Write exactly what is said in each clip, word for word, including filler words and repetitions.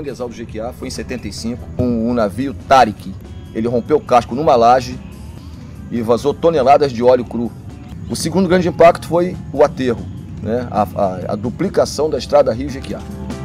manguezal do Jequiá foi em setenta e cinco, com o navio Tariq. Ele rompeu o casco numa laje e vazou toneladas de óleo cru. O segundo grande impacto foi o aterro, né? a, a, a duplicação da estrada Rio-Jequiá.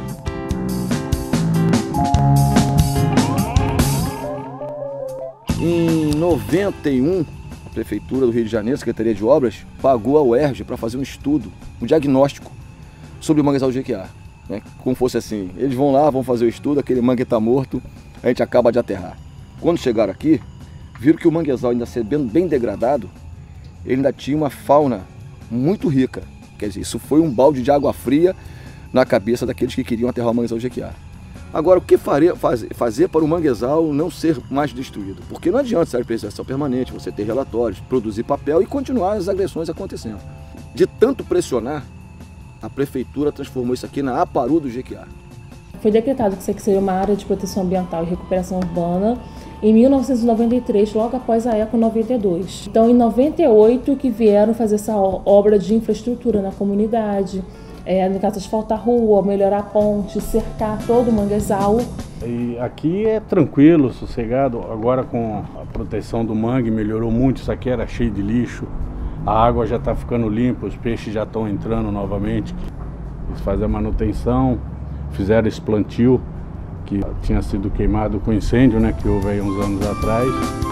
Em noventa e um, a Prefeitura do Rio de Janeiro, Secretaria de Obras, pagou a U E R J para fazer um estudo, um diagnóstico sobre o manguezal do Jequiá. Né? Como fosse assim, eles vão lá, vão fazer o estudo, aquele mangue está morto, a gente acaba de aterrar. Quando chegaram aqui, viram que o manguezal ainda sendo bem degradado, ele ainda tinha uma fauna muito rica. Quer dizer, isso foi um balde de água fria na cabeça daqueles que queriam aterrar o manguezal do Jequiá. Agora, o que faria, faz, fazer para o manguezal não ser mais destruído? Porque não adianta ser preservação permanente, você ter relatórios, produzir papel e continuar as agressões acontecendo. De tanto pressionar, a Prefeitura transformou isso aqui na Aparu do Jequiá. Foi decretado que isso aqui seria uma área de proteção ambiental e recuperação urbana em mil novecentos e noventa e três, logo após a Eco noventa e dois. Então, em noventa e oito, que vieram fazer essa obra de infraestrutura na comunidade, é, no caso, asfaltar a rua, melhorar a ponte, cercar todo o manguezal. E aqui é tranquilo, sossegado. Agora, com a proteção do mangue, melhorou muito. Isso aqui era cheio de lixo, a água já está ficando limpa, os peixes já estão entrando novamente. Eles fazem a manutenção, fizeram esse plantio que tinha sido queimado com incêndio, né, que houve aí uns anos atrás.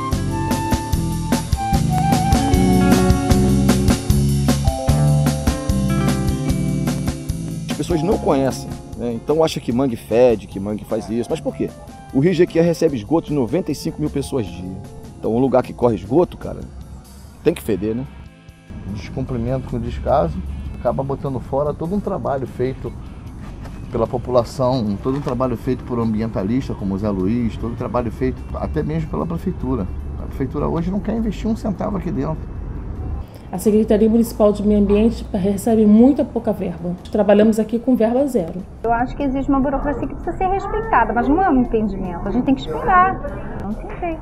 As pessoas não conhecem, né? Então acham que mangue fede, que mangue faz isso. Mas por quê? O Rio Jequiá recebe esgoto de noventa e cinco mil pessoas dia. Então um lugar que corre esgoto, cara, tem que feder, né? Descumprimento com descaso, acaba botando fora todo um trabalho feito pela população, todo um trabalho feito por ambientalistas como o Zé Luiz, todo um trabalho feito até mesmo pela Prefeitura. A Prefeitura hoje não quer investir um centavo aqui dentro. A Secretaria Municipal de Meio Ambiente recebe muita pouca verba. Trabalhamos aqui com verba zero. Eu acho que existe uma burocracia que precisa ser respeitada, mas não é um impedimento. A gente tem que esperar. Não tem jeito.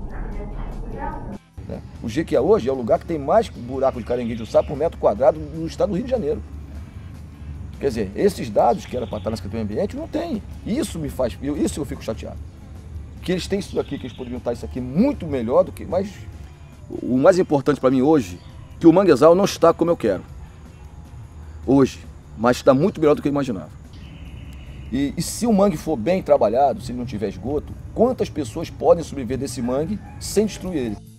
O Jequiá hoje é o lugar que tem mais buraco de caranguejo por metro quadrado no estado do Rio de Janeiro. Quer dizer, esses dados que era para estar na Secretaria do Ambiente não tem. Isso me faz, isso eu fico chateado. Que eles têm isso aqui, que eles poderiam estar isso aqui muito melhor do que, mas o mais importante para mim hoje, que o manguezal não está como eu quero. Hoje, mas está muito melhor do que eu imaginava. E, e se o mangue for bem trabalhado, se ele não tiver esgoto, quantas pessoas podem sobreviver desse mangue sem destruir ele?